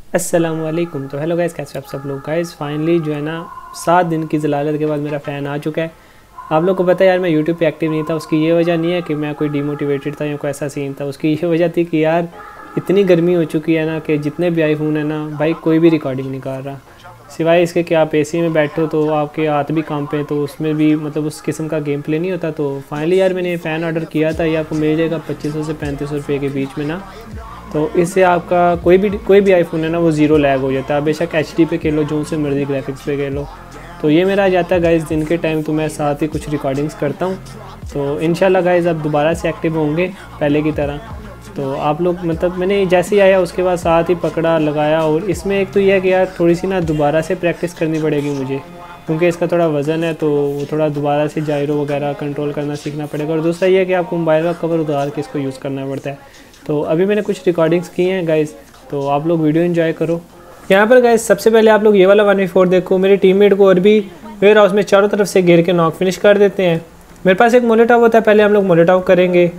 अस्सलामुअलैकुम। तो hello guys, कैसे आप सब लोग। गाइस फाइनली जो है ना 7 दिन की ज़लालत के बाद मेरा फ़ैन आ चुका है। आप लोग को पता है यार, मैं यूट्यूब पे एक्टिव नहीं था। उसकी ये वजह नहीं है कि मैं कोई डिमोटिवेटेड था या कोई ऐसा सीन था। उसकी ये वजह थी कि यार इतनी गर्मी हो चुकी है ना कि जितने भी आईफोन है ना भाई, कोई भी रिकॉर्डिंग नहीं कर रहा। सिवाय इसके कि आप एसी में बैठो तो आपके हाथ भी कांपे, तो उसमें भी मतलब उस किस्म का गेम प्ले नहीं होता। तो फाइनली यार मैंने फ़ैन ऑर्डर किया था। ये आपको मिल जाएगा 2500 से 3500 रुपये के बीच में ना। तो इससे आपका कोई भी आईफोन है ना वो ज़ीरो लैग हो जाता है। बेशक HD पे खेलो, जो से मर्जी ग्राफिक्स पे खेलो। तो ये मेरा आ जाता है गाइज़ दिन के टाइम। तो मैं साथ ही कुछ रिकॉर्डिंग्स करता हूँ। तो इंशाल्लाह गाइज़ अब दोबारा से एक्टिव होंगे पहले की तरह। तो आप लोग मतलब मैंने जैसे ही आया उसके बाद साथ ही पकड़ा लगाया। और इसमें एक तो यह है कि यार थोड़ी सी ना दोबारा से प्रैक्टिस करनी पड़ेगी मुझे, क्योंकि इसका थोड़ा वज़न है। तो वो थोड़ा दोबारा से जायरो वगैरह कंट्रोल करना सीखना पड़ेगा। और दूसरा ये है कि आपको मोबाइल का कवर उतार के इसको यूज़ करना पड़ता है। तो अभी मैंने कुछ रिकॉर्डिंग्स की हैं गाइज़, तो आप लोग वीडियो एंजॉय करो। यहाँ पर गाइज़ सबसे पहले आप लोग ये वाला 1v4 देखो। मेरे टीममेट को और भी वेयर हाउस में चारों तरफ से घेर के नॉक फिनिश कर देते हैं। मेरे पास एक मोलेटॉव होता है, पहले हम लोग मोलेटॉव करेंगे।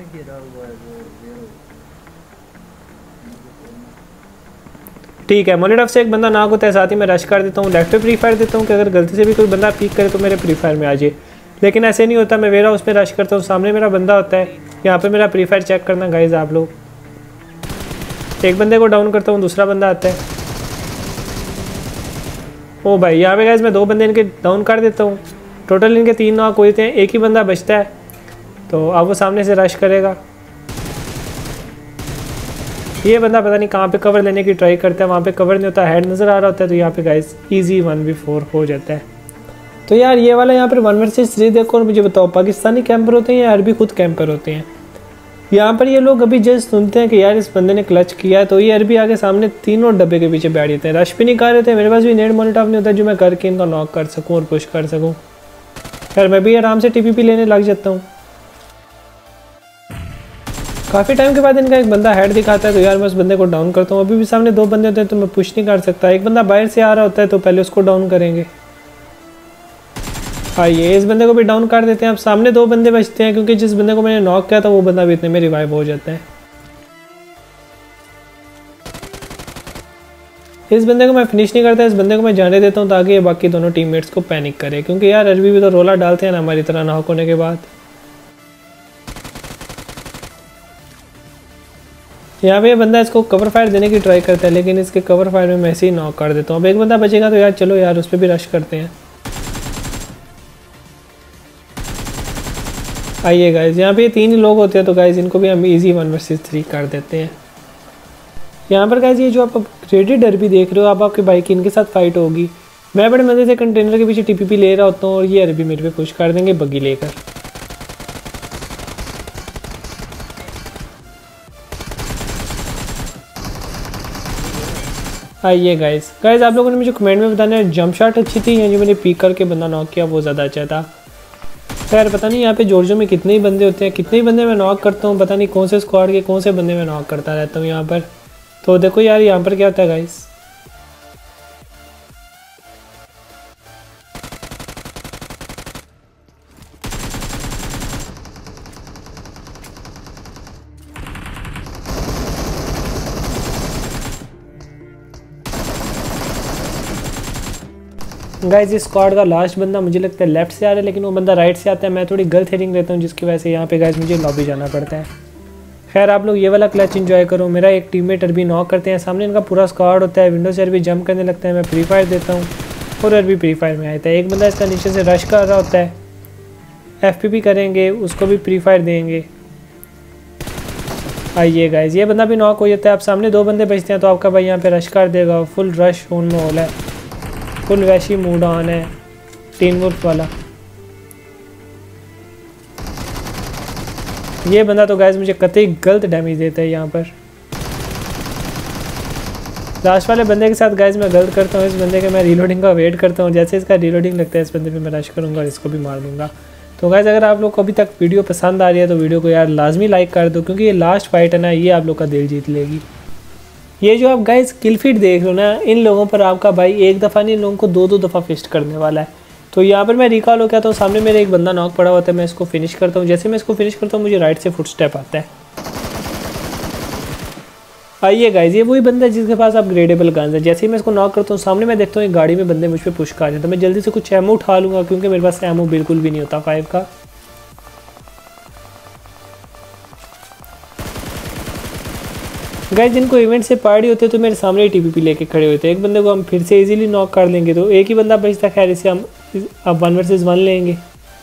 ठीक है, मोलेटॉव से एक बंदा नॉक होता है, साथ ही मैं रश कर देता हूँ। लेफ्ट पे प्री फायर देता हूँ कि अगर गलती से भी कोई बंदा पीक करे तो मेरे प्री फायर में आ जाए। लेकिन ऐसे नहीं होता, मैं वेयर हाउस में रश करता हूँ, सामने मेरा बंदा होता है। यहाँ पे मेरा प्री फायर चेक करना गाइज़ आप लोग। एक बंदे को डाउन करता हूँ, दूसरा बंदा आता है। ओ भाई, यहाँ पे गाइस मैं 2 बंदे इनके डाउन कर देता हूँ। टोटल इनके 3 नॉक हुए थे, एक ही बंदा बचता है। तो अब वो सामने से रश करेगा। ये बंदा पता नहीं कहाँ पे कवर लेने की ट्राई करता है, वहाँ पे कवर नहीं होता, हेड नज़र आ रहा होता है। तो यहाँ पे गाइस ईजी 1v4 हो जाता है। तो यार ये वाला यहाँ पर 1 vs 3 देखो और मुझे बताओ, पाकिस्तानी कैंपर होते हैं या अरबी खुद कैंपर होते हैं। यहाँ पर ये लोग अभी जस्ट सुनते हैं कि यार इस बंदे ने क्लच किया है, तो ये अरबी आगे सामने तीनों डब्बे के पीछे बैठ जाते हैं। रश भी नहीं कर रहे थे, मेरे पास भी नेट मोनिटॉव नहीं होता जो मैं करके इनका नॉक कर सकूँ और पुश कर सकूँ। यार मैं भी आराम से TPP लेने लग जाता हूँ। काफ़ी टाइम के बाद इनका एक बंदा हेड दिखाता है, तो यार मैं उस बंदे को डाउन करता हूँ। अभी भी सामने 2 बंदे होते हैं तो मैं पुश नहीं कर सकता। एक बंदा बाहर से आ रहा होता है तो पहले उसको डाउन करेंगे। आइए इस बंदे को भी डाउन कर देते हैं। अब सामने 2 बंदे बचते हैं, क्योंकि जिस बंदे को मैंने नॉक किया था वो बंदा भी इतने में रिवाइव हो जाता है। इस बंदे को मैं फिनिश नहीं करता, इस बंदे को मैं जाने देता हूँ ताकि ये बाकी दोनों टीममेट्स को पैनिक करे, क्योंकि यार अरबी भी तो रोला डालते हैं ना हमारी तरह नॉक होने के बाद। यहाँ पे ये बंदा इसको कवर फायर देने की ट्राई करता है, लेकिन इसके कवर फायर में मैं ऐसे ही नॉक कर देता हूँ। अब एक बंदा बचेगा तो यार चलो यार उस पर भी रश करते हैं। आइए गाइज, यहाँ पे 3 ही लोग होते हैं, तो गाइज इनको भी हम इजी 1 vs 3 कर देते हैं। यहाँ पर गाइज ये जो आप रेडेड अरबी देख रहे हो, आप आपके भाई की इनके साथ फाइट होगी। मैं बड़े मज़े से कंटेनर के पीछे TPP ले रहा होता हूँ और ये अरबी मेरे पे पुश कर देंगे बग्गी लेकर। आइए गाइज आप लोगों ने मुझे कमेंट में बताना है जंप शॉट अच्छी थी या जो मैंने पीक करके बंदा नॉक किया वो ज़्यादा अच्छा था। खैर पता नहीं यहाँ पे जॉर्जियो में कितने ही बंदे होते हैं, कितने ही बंदे मैं नॉक करता हूँ, पता नहीं कौन से स्क्वाड के कौन से बंदे मैं नॉक करता रहता हूँ यहाँ पर। तो देखो यार यहाँ पर क्या होता है गाइस। गाइस इस स्क्वाड का लास्ट बंदा मुझे लगता है लेफ्ट से आ रहा है, लेकिन वो बंदा राइट से आता है। मैं थोड़ी गलत हेडिंग लेता हूँ जिसकी वजह से यहाँ पे गाइस मुझे लॉबी जाना पड़ता है। खैर आप लोग ये वाला क्लच एंजॉय करो। मेरा एक टीममेट अरबी नॉक करते हैं, सामने इनका पूरा स्क्वाड होता है। विंडो से अरबी जंप करने लगता है, मैं फ्री फायर देता हूँ और अरबी फ्री फायर में आता है। एक बंदा इसका नीचे से रश कर रहा होता है, FPP करेंगे, उसको भी फ्री फायर देंगे। आइए गाइज ये बंदा भी नॉक हो जाता है। अब सामने 2 बंदे बचते हैं, तो आपका भाई यहाँ पे रश कर देगा। फुल रश ऑन माहौल है, फुल वैशी मूड ऑन है, टीन वुल्फ वाला। ये बंदा तो गाइस मुझे कतई गलत डैमेज देता है यहाँ पर। लास्ट वाले बंदे के साथ गाइस मैं गलत करता हूँ, इस बंदे के मैं रीलोडिंग का वेट करता हूँ। जैसे इसका रीलोडिंग लगता है इस बंदे पे मैं रश करूँगा और इसको भी मार दूंगा। तो गाइस अगर आप लोग को अभी तक वीडियो पसंद आ रही है तो वीडियो को यार लाजमी लाइक कर दो, क्योंकि ये लास्ट फाइट है ना, ये आप लोग का दिल जीत लेगी। ये जो आप गाइस किल फीड देख रहे हो ना, इन लोगों पर आपका भाई एक दफ़ा नहीं, इन लोगों को 2-2 दफ़ा फिस्ट करने वाला है। तो यहाँ पर मैं रिकॉल हो गया, तो सामने मेरे एक बंदा नॉक पड़ा हुआ था, मैं इसको फिनिश करता हूँ। जैसे मैं इसको फिनिश करता हूँ मुझे राइट से फुटस्टेप आता है। आइए गाइस, ये वही बंदा है जिसके पास अपग्रेडेबल गन्स है। जैसे ही मैं इसको नॉक करता हूँ सामने मैं देखता हूँ एक गाड़ी में बंदे मुझ पे पुश कर रहे हैं, तो मैं जल्दी से कुछ एमो उठा लूँगा क्योंकि मेरे पास एमो बिल्कुल भी नहीं होता 5 का। गाइस जिनको इवेंट से पार्टी होते हैं तो मेरे सामने ही टीपीपी लेके खड़े होते हैं। एक बंदे को हम फिर से इजीली नॉक कर लेंगे, तो एक ही बंदा बचता, खैर इसे हम अब 1 वर्सेस 1 लेंगे।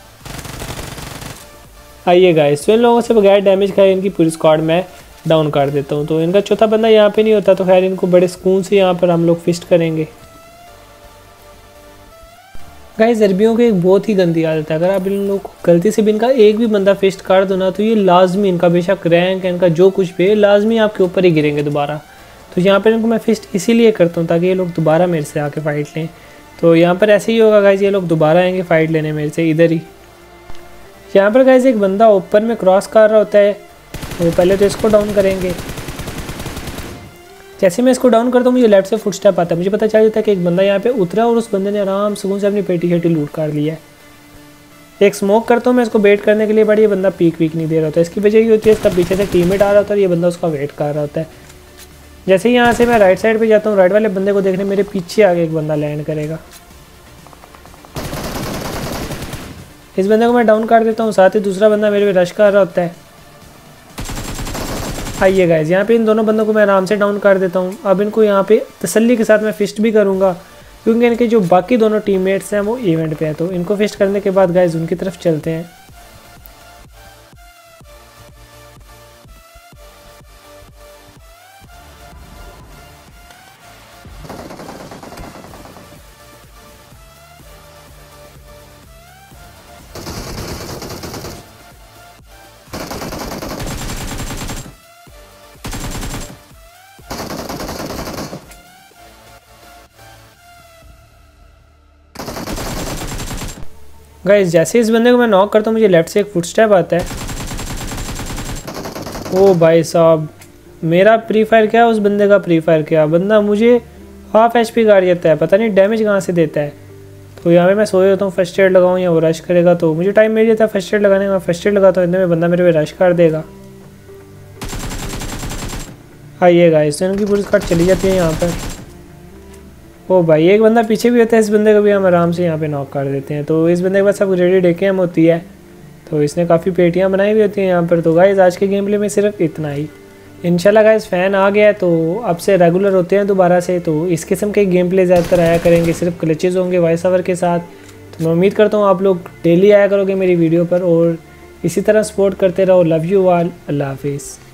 आइए गाइस, तो इन लोगों से बगैर डैमेज खाए इनकी पूरी स्क्वाड मैं डाउन कर देता हूँ। तो इनका चौथा बंदा यहाँ पे नहीं होता, तो खैर इनको बड़े सुकून से यहाँ पर हम लोग फिस्ट करेंगे। गाइस अरबियों की एक बहुत ही गंदी आदत है, अगर आप इन लोगों को गलती से भी इनका एक भी बंदा फिस्ट कर दो ना, तो ये लाजमी, इनका बेशक रैंक है, इनका जो कुछ भी है, लाजमी आपके ऊपर ही गिरेंगे दोबारा। तो यहाँ पर इनको मैं फिस्ट इसीलिए करता हूँ ताकि ये लोग दोबारा मेरे से आके फाइट लें। तो यहाँ पर ऐसे ही होगा गाइस, ये लोग दोबारा आएंगे फाइट लेने मेरे से इधर ही। यहाँ पर गाइस एक बंदा ऊपर में क्रॉस कर रहा होता है, तो पहले तो इसको डाउन करेंगे। जैसे मैं इसको डाउन करता हूँ मुझे लेफ्ट से फुटस्टेप आता है, मुझे पता चल जाता है कि एक बंदा यहाँ पे उतरा और उस बंदे ने आराम सुकून से अपनी पेटी शेटी लूट कर लिया है। एक स्मोक करता हूँ मैं इसको वेट करने के लिए, बट ये बंदा पीक नहीं दे रहा होता है। इसकी वजह ये होती है तब पीछे से टीममेट आ रहा होता है और ये बंदा उसका वेट कर रहा होता है। जैसे ही यहाँ से मैं राइट साइड पर जाता हूँ, राइट वाले बंदे को देखने मेरे पीछे आगे एक बंदा लैंड करेगा। इस बंदे को मैं डाउन कर देता हूँ, साथ ही दूसरा बंदा मेरे पे रश कर रहा होता है। आइए गाइस, यहाँ पे इन दोनों बंदों को मैं आराम से डाउन कर देता हूँ। अब इनको यहाँ पे तसल्ली के साथ मैं फिस्ट भी करूँगा क्योंकि इनके जो बाकी दोनों टीममेट्स हैं वो इवेंट पे हैं। तो इनको फिस्ट करने के बाद गाइस उनकी तरफ चलते हैं। गाइस जैसे इस बंदे को मैं नॉक करता हूँ मुझे लेफ्ट से एक फुटस्टेप आता है। ओ भाई साहब, मेरा प्री फायर क्या, उस बंदे का प्री फायर क्या, बंदा मुझे हाफ HP गाड़ देता है, पता नहीं डैमेज कहाँ से देता है। तो यहाँ पे मैं सोच होता हूँ फर्स्ट एड लगाऊँ या वो रश करेगा, तो मुझे टाइम मिल जाता है फर्स्ट एड लगाने का। फर्स्ट एड लगाता हूँ, इतने में बंदा मेरे पे रश कर देगा। आइए गाइस, इनकी पूरी स्क्वाड चली जाती है यहाँ पर। ओ भाई, एक बंदा पीछे भी होता है, इस बंदे को भी हम आराम से यहाँ पे नॉक कर देते हैं। तो इस बंदे के पास सब रेडी डेकेम होती है, तो इसने काफ़ी पेटियाँ बनाई हुई होती हैं यहाँ पर। तो गाइस आज के गेम प्ले में सिर्फ इतना ही। इंशाल्लाह गाइस फैन आ गया है तो अब से रेगुलर होते हैं दोबारा से। तो इस किस्म के गेम प्ले ज़्यादातर आया करेंगे, सिर्फ क्लचेज़ होंगे वॉइस ओवर के साथ। तो मैं उम्मीद करता हूँ आप लोग डेली आया करोगे मेरी वीडियो पर और इसी तरह सपोर्ट करते रहो। लव यू ऑल, अल्लाह हाफिज़।